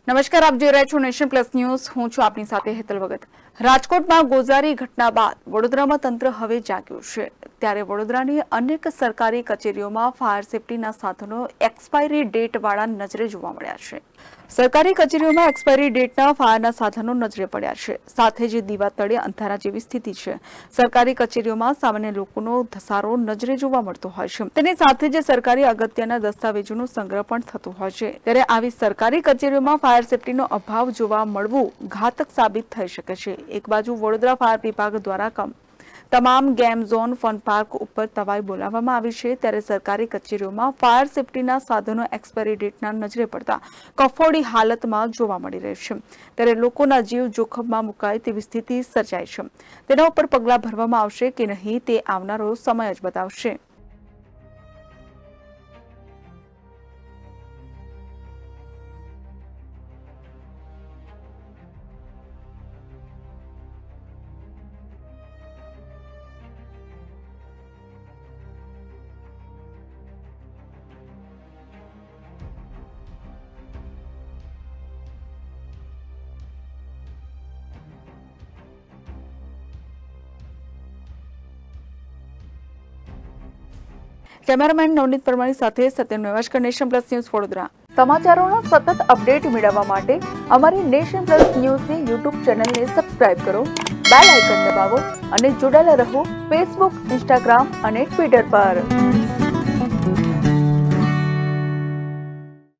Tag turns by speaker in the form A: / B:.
A: નમસ્કાર, આપ જોઈ રહ્યા છો નેશન પ્લસ ન્યૂઝ। હું છું આપની સાથે હેતલ ભગત। રાજકોટમાં ગોઝારી ઘટના બાદ વડોદરામાં તંત્ર હવે જાગ્યું છે। ત્યારે વડોદરાની અનેક સરકારી કચેરીઓમાં ફાયર સેફટીના સાધનો એક્સપાયરી ડેટ વાળા નજરે જોવા મળ્યા છે। સરકારી કચેરીઓમાં એક્સપાયરી ડેટના ફાયરના સાધનો નજરે પડ્યા છે। સાથે જ દીવા તળે અંધારા જેવી સ્થિતિ છે। સરકારી કચેરીઓમાં સામાન્ય લોકોનો ધસારો નજરે જોવા મળતો હોય છે। તેની સાથે જ સરકારી અગત્યના દસ્તાવેજોનો સંગ્રહ પણ થતો હોય છે। ત્યારે આવી સરકારી કચેરીઓમાં ફાયર સેફટીનો અભાવ જોવા મળવું ઘાતક સાબિત થઈ શકે છે। એક બાજુ વડોદરા ફાયર વિભાગ દ્વારા તમામ ગેમ ઝોન, ફન પાર્ક ઉપર તવાઈ બોલાવવામાં આવી છે। ત્યારે સરકારી કચેરીઓમાં ફાયર સેફટીના સાધનો એક્સપાયરી ડેટના નજરે પડતા કફોડી હાલતમાં જોવા મળી રહી છે। ત્યારે લોકોના જીવ જોખમમાં મુકાય તેવી સ્થિતિ સર્જાઈ છે। તેના ઉપર પગલાં ભરવામાં આવશે કે નહીં તે આવનારો સમય જ બતાવશે। કેમેરામેન નવનીત પરમાણી સાથે Satyam Nevashkar, nation plus news, Vadodara. સમાચારોનો સતત અપડેટ મેળવવા માટે અમારી નેશન પ્લસ ન્યૂઝની યુટ્યુબ ચેનલને સબસ્ક્રાઇબ કરો, બેલ આઇકન દબાવો અને જોડાયેલા રહો ફેસબુક, ઇન્સ્ટાગ્રામ અને ટ્વિટર પર।